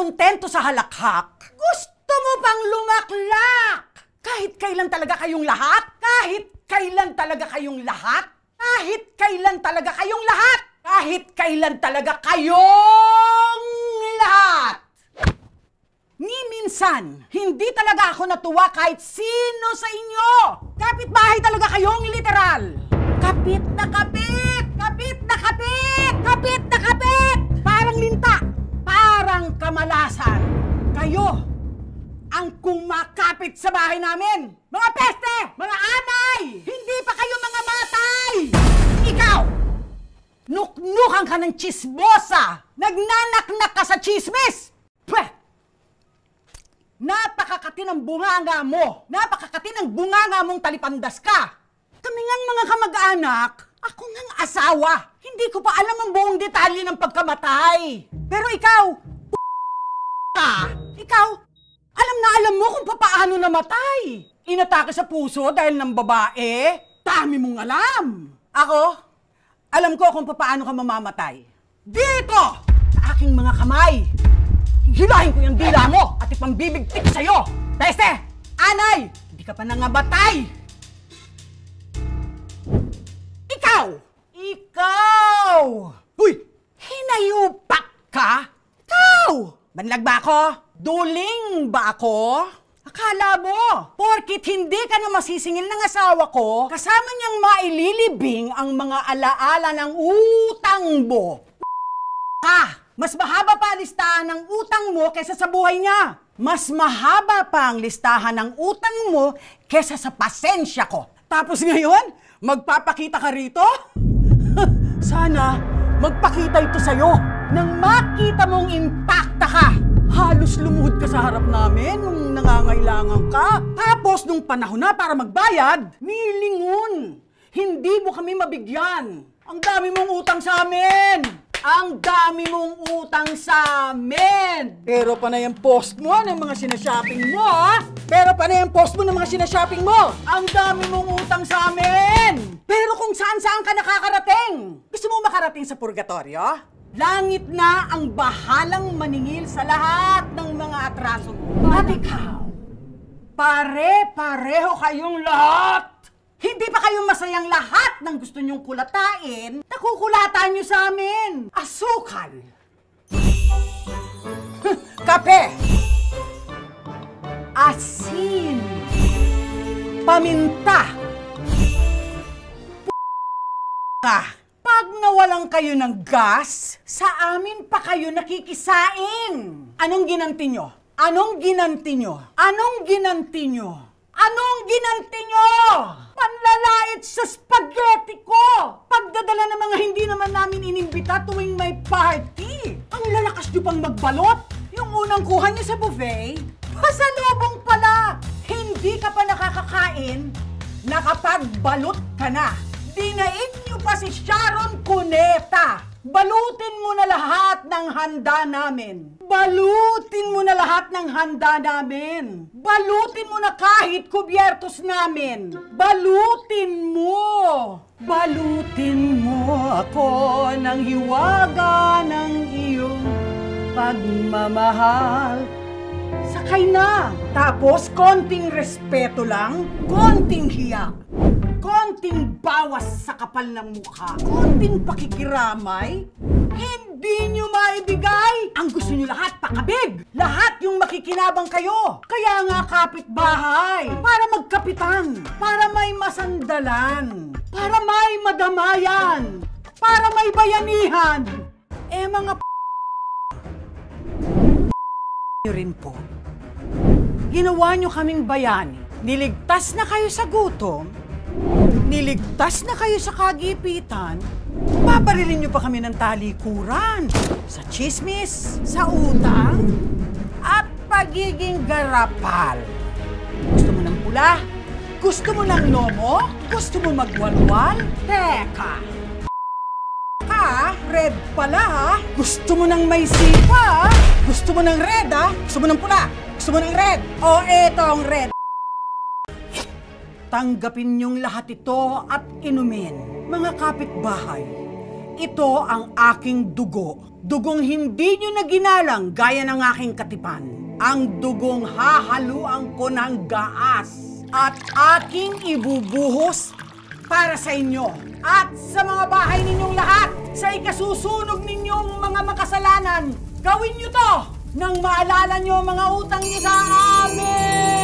kontento sa halakhak, gusto mo pang lumaklak. Kahit kailan talaga kayong lahat? Kahit kailan talaga kayong lahat? Kahit kailan talaga kayong lahat? Kahit kailan talaga kayong lahat? Ni minsan, hindi talaga ako natuwa kahit sino sa inyo. Kapitbahay talaga kayong literal. Kapit na kapit! Kapit na kapit! Kapit na kapit! Parang linta, parang kamalasan. Kayo ang kumakapit sa bahay namin. Mga peste! Mga anay! Hindi pa kayo mga matay! Ikaw! Nuknukan ka ng chismosa! Nagnanaknak ka sa chismis! Pweh! Napakakati ng bunganga mo! Napakakati ng bunganga mong talipandas ka! Kami ngang mga kamag-anak, ako ngang asawa. Hindi ko pa alam ang buong detalye ng pagkamatay. Pero ikaw, ikaw, alam na alam mo kung paano namatay. Inatake sa puso dahil ng babae. Dami mong alam. Ako, alam ko kung paano ka mamamatay. Dito! Sa aking mga kamay. Hilahin ko yung dila mo at ipambibigtik sa'yo. Peste! Anay! Hindi ka pa nangabatay! Ikaw! Ikaw! Huy! Hinayupak ka? Ikaw! Banlag ba ako? Duling ba ako? Akala mo, porkit hindi ka na masisingil ng asawa ko, kasama niyang maililibing ang mga alaala ng utang mo. Mas mahaba pa ang listahan ng utang mo kesa sa buhay niya. Mas mahaba pa ang listahan ng utang mo kesa sa pasensya ko. Tapos ngayon, magpapakita ka rito? Sana magpakita ito sa'yo nang makita mong impacta ka. Halos lumuhod ka sa harap namin nung nangangailangan ka. Tapos nung panahon na para magbayad, nilingon. Hindi mo kami mabigyan. Ang dami mong utang sa amin. Ang dami mong utang sa amin! Pero panay ang post mo ng mga sinashopping mo, ha? Pero panay ang post mo ng mga sinashopping mo! Ang dami mong utang sa amin! Pero kung saan-saan ka nakakarating! Gusto mo makarating sa purgatorio? Langit na ang bahalang maningil sa lahat ng mga atraso mo. At ikaw, pare-pareho kayong lahat! Hindi pa kayo masayang lahat ng gusto nyong kulatain, nakukulatan nyo sa amin. Asukal. Kape. Asin. Paminta. Pag nawalan kayo ng gas, sa amin pa kayo nakikisaing. Anong ginanti nyo? Anong ginanti nyo? Anong ginanti nyo? Anong ginanti nyo? Panlalait sa spaghetti ko! Pagdadala ng mga hindi naman namin inimbita tuwing may party! Ang lalakas nyo pang magbalot! Yung unang kuha nyo sa buffet, pasalubong pala! Hindi ka pa nakakakain, nakapagbalot ka na! Dinaig nyo pa si Sharon Cuneta! Balutin mo na lahat ng handa namin. Balutin mo na lahat ng handa namin. Balutin mo na kahit kubyertos namin. Balutin mo. Balutin mo ako ng hiwaga ng iyong pagmamahal. Sakay na. Tapos konting respeto lang, konting hiya. Konting bawas sa kapal ng mukha, konting pakikiramay, hindi nyo maibigay. Ang gusto nyo lahat pakabig. Lahat yung makikinabang kayo. Kaya nga kapitbahay, para magkapitan, para may masandalan, para may madamayan, para may bayanihan. Mga nyo rin po. Ginawa nyo kaming bayani. Niligtas na kayo sa gutom. Niligtas na kayo sa kagipitan, babarilin niyo pa kami ng talikuran, sa chismis, sa utang, at pagiging garapal. Gusto mo ng pula? Gusto mo ng lomo? Gusto mo magwalwal? Teka! Red pala ha? Gusto mo ng may sipa ha? Gusto mo ng red ha? Gusto mo ng pula? Gusto mo ng red? O etong red. Tanggapin niyong lahat ito at inumin. Mga kapitbahay, Ito ang aking dugo. Dugong hindi nyo na ginalang gaya ng aking katipan. Ang dugong hahaluan ko ng gaas at aking ibubuhos para sa inyo at sa mga bahay ninyong lahat. Sa ikasusunog ninyong mga makasalanan, gawin nyo to nang maalala nyo mga utang nyo sa amin!